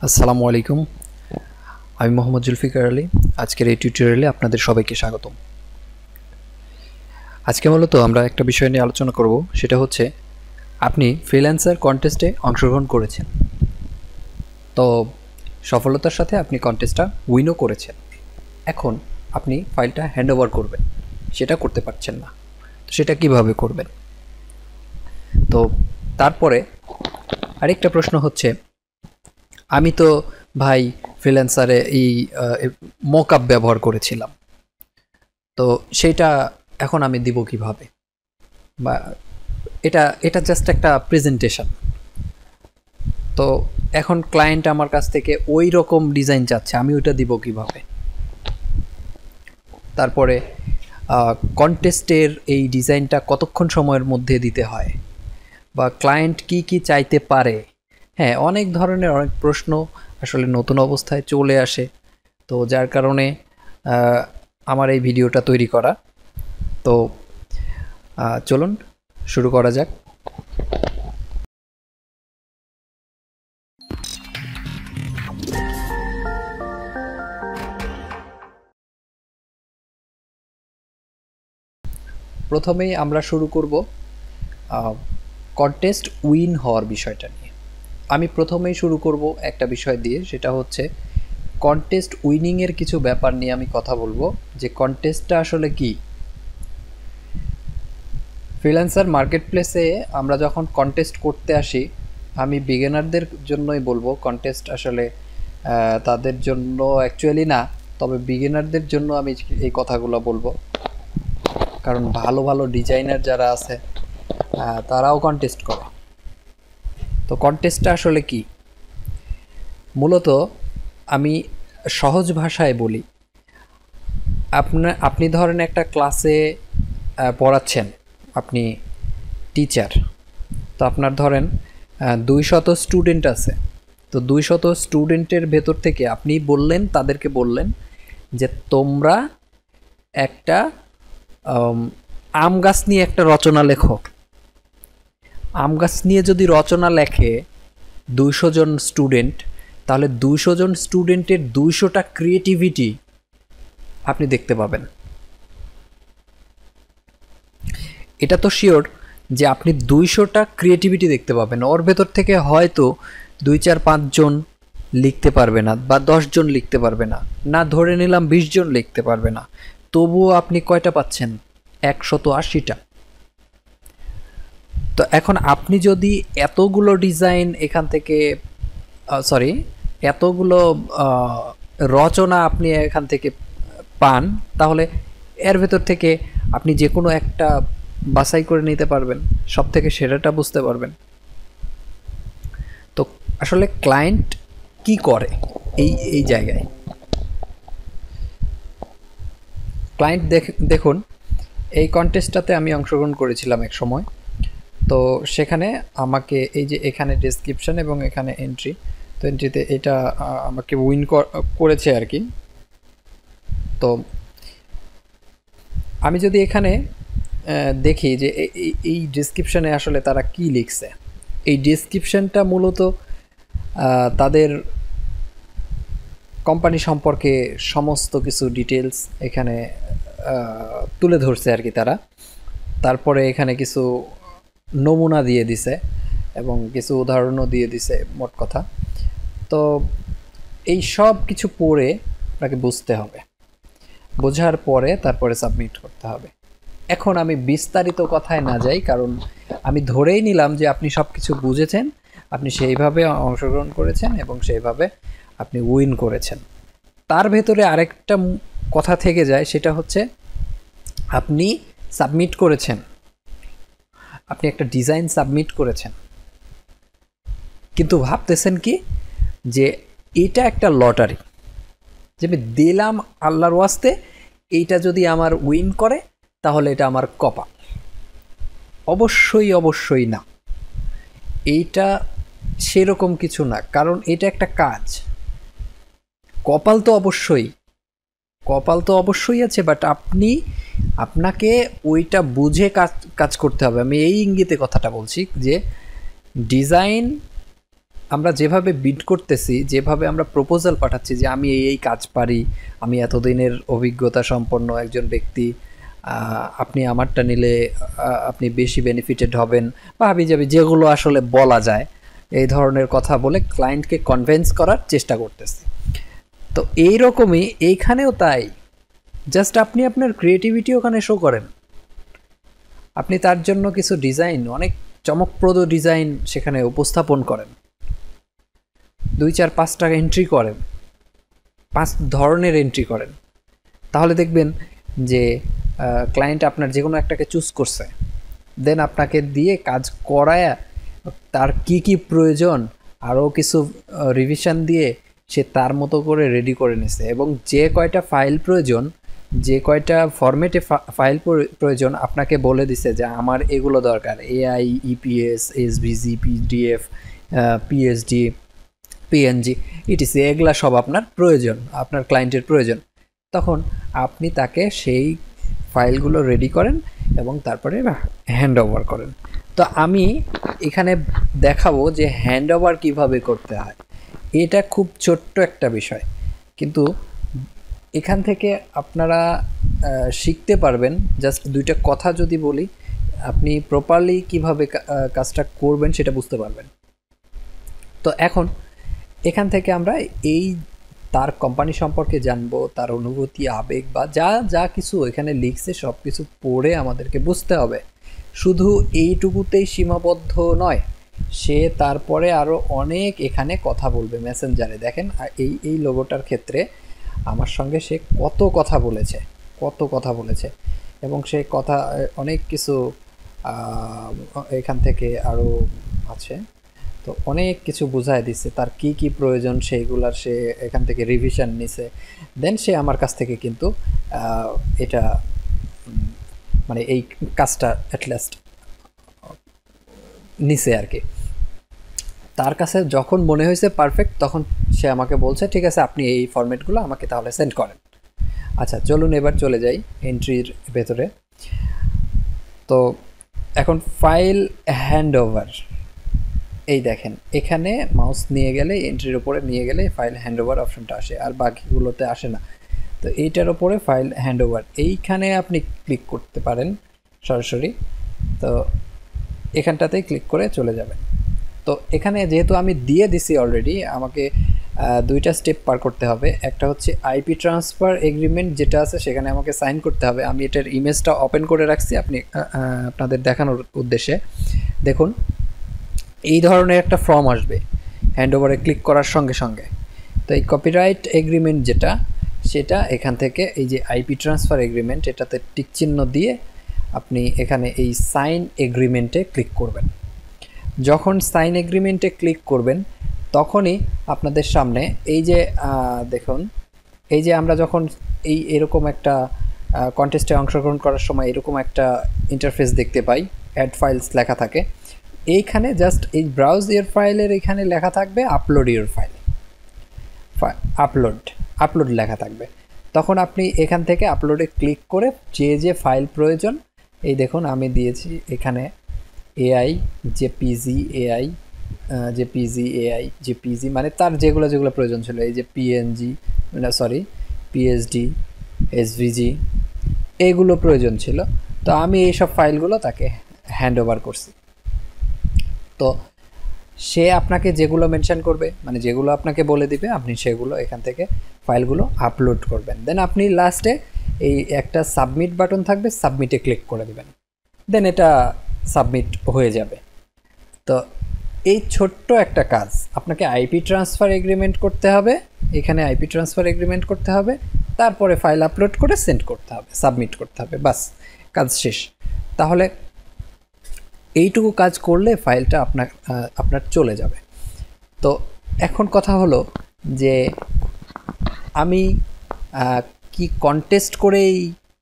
আসসালামু আলাইকুম। আমি মোহাম্মদ জুলফিকার আলী। আজকের এই টিউটোরিয়ালে আপনাদের সবাইকে স্বাগতম। আজকে মূলত আমরা একটা বিষয় নিয়ে আলোচনা করব, সেটা হচ্ছে আপনি ফ্রিল্যান্সার কন্টেস্টে অংশগ্রহণ করেছেন, তো সফলতার সাথে আপনি কন্টেস্টটা উইনও করেছেন। এখন আপনি ফাইলটা হ্যান্ড ওভার করবেন, সেটা করতে পারছেন না, তো সেটা কিভাবে করবেন? তো তারপরে আরেকটা প্রশ্ন হচ্ছে, আমি তো ভাই ফ্রিল্যান্সারে এই মকআপ ব্যবহার করেছিলাম, তো সেইটা এখন আমি দিব কিভাবে? বা এটা এটা জাস্ট একটা প্রেজেন্টেশন। তো এখন ক্লায়েন্ট আমার কাছ থেকে ওই রকম ডিজাইন চাচ্ছে, আমি ওইটা দিব কিভাবে? তারপরে কন্টেস্টের এই ডিজাইনটা কতক্ষণ সময়ের মধ্যে দিতে হয়, বা ক্লায়েন্ট কি কি চাইতে পারে। হ্যাঁ, অনেক ধরনের অনেক প্রশ্ন আসলে নতুন অবস্থায় চলে আসে, তো যার কারণে আমার এই ভিডিওটা তৈরি করা। তো চলুন শুরু করা যাক। প্রথমেই আমরা শুরু করব কন্টেস্ট উইন হওয়ার বিষয়টা নিয়ে। আমি প্রথমেই শুরু করব একটা বিষয় দিয়ে, সেটা হচ্ছে কন্টেস্ট উইনিংয়ের কিছু ব্যাপার নিয়ে আমি কথা বলবো, যে কন্টেস্টটা আসলে কি। ফ্রিল্যান্সার মার্কেট প্লেসে আমরা যখন কন্টেস্ট করতে আসি, আমি বিগিনারদের জন্যই বলবো কন্টেস্ট আসলে তাদের জন্য অ্যাকচুয়ালি না, তবে বিগিনারদের জন্য আমি এই কথাগুলো বলবো, কারণ ভালো ভালো ডিজাইনার যারা আছে তারাও কন্টেস্ট করে। তো কন্টেস্টটা আসলে কি? মূলত আমি সহজ ভাষায় বলি, আপনি ধরেন একটা ক্লাসে পড়াচ্ছেন, আপনি টিচার, তো আপনার ধরেন 200 স্টুডেন্ট আছে। তো 200 স্টুডেন্টের ভেতর থেকে আপনি তাদেরকে বললেন যে তোমরা একটা আম গাছ নিয়ে একটা রচনা লেখো। আম গাছ নিয়ে যদি রচনা লেখে 200 জন স্টুডেন্ট, তাহলে 200 জন স্টুডেন্টের 200টা ক্রিয়েটিভিটি আপনি দেখতে পাবেন। এটা তো শিওর যে আপনি 200টা ক্রিয়েটিভিটি দেখতে পাবেন। ওর ভেতর থেকে হয়তো 2, 4, 5 জন লিখতে পারবে না, বা 10 জন লিখতে পারবে না, না ধরে নিলাম 20 জন লিখতে পারবে না, তবুও আপনি কয়টা পাচ্ছেন? 180টা। তো এখন আপনি যদি এতগুলো ডিজাইন এখান থেকে এতগুলো রচনা আপনি এখান থেকে পান, তাহলে এর ভেতর থেকে আপনি যে কোনো একটা বাছাই করে নিতে পারবেন, সব থেকে সেরাটা বুঝতে পারবেন। তো আসলে ক্লায়েন্ট কি করে এই এই জায়গায়? ক্লায়েন্ট দেখুন, এই কন্টেস্টটাতে আমি অংশগ্রহণ করেছিলাম এক সময়। তো সেখানে আমাকে এই যে এখানে ডেসক্রিপশন এবং এখানে এন্ট্রি, তো এন্ট্রিতে এটা আমাকে উইন করেছে আর কি। তো আমি যদি এখানে দেখি যে এই ডেসক্রিপশনে আসলে তারা কি লিখছে, এই ডেসক্রিপশনটা মূলত তাদের কোম্পানি সম্পর্কে সমস্ত কিছু ডিটেলস এখানে তুলে ধরছে আর কি তারা। তারপরে এখানে কিছু নমুনা দিয়ে দিছে এবং কিছু উদাহরণও দিয়ে দিছে, মোট কথা। তো এই সব কিছু পড়ে আপনাকে বুঝতে হবে, বোঝার পরে তারপরে সাবমিট করতে হবে। এখন আমি বিস্তারিত কথায় না যাই, কারণ আমি ধরেই নিলাম যে আপনি সব কিছু বুঝেছেন, আপনি সেইভাবে অংশগ্রহণ করেছেন এবং সেইভাবে আপনি উইন করেছেন। তার ভেতরে আরেকটা কথা থেকে যায়, সেটা হচ্ছে আপনি সাবমিট করেছেন, আপনি একটা ডিজাইন সাবমিট করেছেন, কিন্তু ভাবতেছেন কি যে এটা একটা লটারি, যে আমি দিলাম আল্লাহর ওয়াস্তে, এইটা যদি আমার উইন করে তাহলে এটা আমার কপাল। অবশ্যই না, এইটা সেরকম কিছু না, কারণ এটা একটা কাজ। কপাল তো অবশ্যই আছে, বাট আপনাকে ওইটা বুঝে কাজ করতে হবে। আমি এই ইঙ্গিতে কথাটা বলছি যে ডিজাইন আমরা যেভাবে বিড করতেছি, যেভাবে আমরা প্রপোজাল পাঠাচ্ছি যে আমি এই কাজ পারি, আমি এতদিনের অভিজ্ঞতা সম্পন্ন একজন ব্যক্তি, আপনি আমারটা নিলে আপনি বেশি বেনিফিটেড হবেন বা হাবিজাবি যেগুলো আসলে বলা যায়, এই ধরনের কথা বলে ক্লায়েন্টকে কনভিন্স করার চেষ্টা করতেছি। তো এইরকমই এইখানেও তাই, জাস্ট আপনি আপনার ক্রিয়েটিভিটি ওখানে শো করেন। আপনি তার জন্য কিছু ডিজাইন, অনেক চমকপ্রদ ডিজাইন সেখানে উপস্থাপন করেন, 2-4-5টা এন্ট্রি করেন, 5 ধরনের এন্ট্রি করেন, তাহলে দেখবেন যে ক্লায়েন্ট আপনার যে কোনো একটাকে চুজ করছে, দেন আপনাকে দিয়ে কাজ করায় তার কি কি প্রয়োজন আরও কিছু রিভিশন দিয়ে সে তার মতো করে রেডি করে নিছে, এবং যে কয়টা ফাইল প্রয়োজন, যে কয়টা ফরম্যাটে ফাইল প্রয়োজন আপনাকে বলে দিছে যে আমার এগুলো দরকার, AI, EPS, SVG, PDF, PSD, PNG, etc, এগুলা সব আপনার প্রয়োজন, আপনার ক্লায়েন্টের প্রয়োজন। তখন আপনি তাকে সেই ফাইলগুলো রেডি করেন এবং তারপরে হ্যান্ড ওভার করেন। তো আমি এখানে দেখাবো যে হ্যান্ড ওভার কীভাবে করতে হয়। এটা খুব ছোট্ট একটা বিষয়, কিন্তু এখান থেকে আপনারা শিখতে পারবেন। জাস্ট 2টা কথা যদি বলি, আপনি প্রপারলি কীভাবে কাজটা করবেন সেটা বুঝতে পারবেন। তো এখন এখান থেকে আমরা এই তার কোম্পানি সম্পর্কে জানবো, তার অনুভূতি, আবেগ বা যা যা কিছু এখানে লিখছে সব কিছু পড়ে আমাদেরকে বুঝতে হবে। শুধু এইটুকুতেই সীমাবদ্ধ নয়, সে তারপরে আরও অনেক এখানে কথা বলবে মেসেঞ্জারে। দেখেন এই লোগোটার ক্ষেত্রে আমার সঙ্গে সে কত কথা বলেছে, এবং সে কথা অনেক কিছু এখান থেকে আরও আছে, তো অনেক কিছু বুঝায় দিচ্ছে তার কি কি প্রয়োজন, সেইগুলার সে এখান থেকে রিভিশন নিছে। দেন সে আমার কাছ থেকে কিন্তু এটা মানে এই কাজটা অ্যাটলাস্ট নিছে আর কি। তার কাছে যখন মনে হয়েছে পারফেক্ট, তখন সে আমাকে বলছে ঠিক আছে আপনি এই ফরম্যাটগুলো আমাকে তাহলে সেন্ড করেন। আচ্ছা চলুন এবার চলে যাই এন্ট্রির ভেতরে। তো এখন ফাইল হ্যান্ড ওভার, এই দেখেন এখানে মাউস নিয়ে গেলে, এন্ট্রির উপরে নিয়ে গেলে ফাইল হ্যান্ড ওভার অপশনটা আসে, আর বাকিগুলোতে আসে না। তো এইটার উপরে ফাইল হ্যান্ড ওভার, এইখানে আপনি ক্লিক করতে পারেন সরাসরি। তো এখানটাতেই ক্লিক করে চলে যাবেন। তো এখানে যেহেতু আমি দিয়ে দিছি অলরেডি, আমাকে 2টা স্টেপ পার করতে হবে। একটা হচ্ছে আইপি ট্রান্সফার এগ্রিমেন্ট যেটা আছে, সেখানে আমাকে সাইন করতে হবে। আমি এটার ইমেজটা ওপেন করে রাখছি আপনাদের দেখানোর উদ্দেশ্যে। দেখুন এই ধরনের একটা ফর্ম আসবে হ্যান্ড ওভারে ক্লিক করার সঙ্গে সঙ্গে। তো এই কপিরাইট এগ্রিমেন্ট যেটা, সেটা এখান থেকে এই যে আইপি ট্রান্সফার এগ্রিমেন্ট, এটাতে টিক চিহ্ন দিয়ে আপনি এখানে এই সাইন এগ্রিমেন্টে ক্লিক করবেন। যখন সাইন এগ্রিমেন্টে ক্লিক করবেন তখনই আপনাদের সামনে এই যে দেখুন, এই যে আমরা যখন এরকম একটা কন্টেস্টে অংশগ্রহণ করার সময় এরকম একটা ইন্টারফেস দেখতে পাই, অ্যাড ফাইলস লেখা থাকে, এইখানে জাস্ট এই ব্রাউজ ইউর ফাইলের এখানে লেখা থাকবে আপলোড ইউর ফাইল, আপলোড লেখা থাকবে। তখন আপনি এখান থেকে আপলোডে ক্লিক করে যে ফাইল প্রয়োজন, এই দেখুন আমি দিয়েছি এখানে AI, JPG, AI, JPG, AI, JPG, মানে তার যেগুলো প্রয়োজন ছিল, এই যে পিএনজি, পিএসডি, এসভিজি, এইগুলো প্রয়োজন ছিল। তো আমি এইসব ফাইলগুলো তাকে হ্যান্ড ওভার করছি। তো সে আপনাকে যেগুলো মেনশন করবে, মানে যেগুলো আপনাকে বলে দিবে, আপনি সেগুলো এখান থেকে ফাইলগুলো আপলোড করবেন। দেন আপনি লাস্টে এই একটা সাবমিট বাটন থাকবে, সাবমিটে ক্লিক করে দেবেন, দেন এটা সাবমিট হয়ে যাবে। তো এই ছোট্ট একটা কাজ, আপনাকে আইপি ট্রান্সফার এগ্রিমেন্ট করতে হবে, এখানে আইপি ট্রান্সফার এগ্রিমেন্ট করতে হবে, তারপরে ফাইল আপলোড করে সেন্ড করতে হবে, সাবমিট করতে হবে, বাস কাজ শেষ। তাহলে এইটুকু কাজ করলে ফাইলটা আপনার চলে যাবে। তো এখন কথা হলো যে আমি কি কন্টেস্ট করেই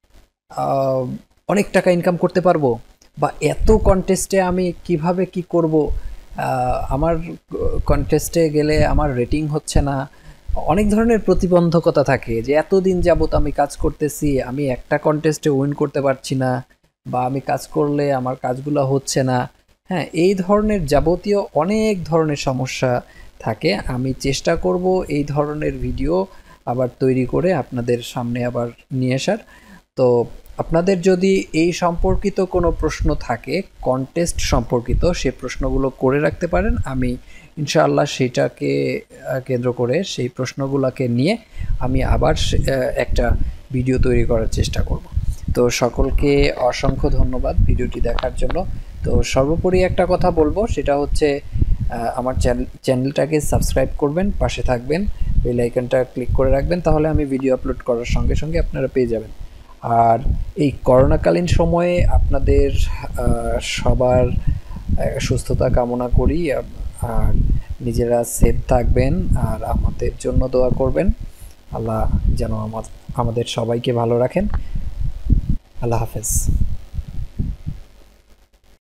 অনেক টাকা ইনকাম করতে পারবো, বা এত কন্টেস্টে আমি কিভাবে কি করব, আমার কন্টেস্টে গেলে আমার রেটিং হচ্ছে না, অনেক ধরনের প্রতিবন্ধকতা থাকে যে এতদিন যাবত আমি কাজ করতেছি, আমি একটা কন্টেস্টে উইন করতে পারছি না, বা আমি কাজ করলে আমার কাজগুলো হচ্ছে না, হ্যাঁ, এই ধরনের যাবতীয় অনেক ধরনের সমস্যা থাকে। আমি চেষ্টা করব এই ধরনের ভিডিও আবার তৈরি করে আপনাদের সামনে আবার নিয়ে আসার। তো আপনাদের যদি এই সম্পর্কিত কোনো প্রশ্ন থাকে, কন্টেস্ট সম্পর্কিত, সে প্রশ্নগুলো করে রাখতে পারেন। আমি ইনশাআল্লাহ সেটাকে কেন্দ্র করে সেই প্রশ্নগুলোকে নিয়ে আমি আবার একটা ভিডিও তৈরি করার চেষ্টা করব। তো সকলকে অসংখ্য ধন্যবাদ ভিডিওটি দেখার জন্য। তো সর্বোপরি একটা কথা বলবো, সেটা হচ্ছে আমার চ্যানেলটাকে সাবস্ক্রাইব করবেন, পাশে থাকবেন, বেল আইকনটা ক্লিক করে রাখবেন, তাহলে আমি ভিডিও আপলোড করার সঙ্গে সঙ্গে আপনারা পেয়ে যাবেন। আর এই করোনাকালীন সময়ে আপনাদের সবার সুস্থতা কামনা করি। আর নিজেরা সেফ থাকবেন আর আমাদের জন্য দোয়া করবেন। আল্লাহ যেন আমাদের সবাইকে ভালো রাখেন। আল্লাহ হাফেজ।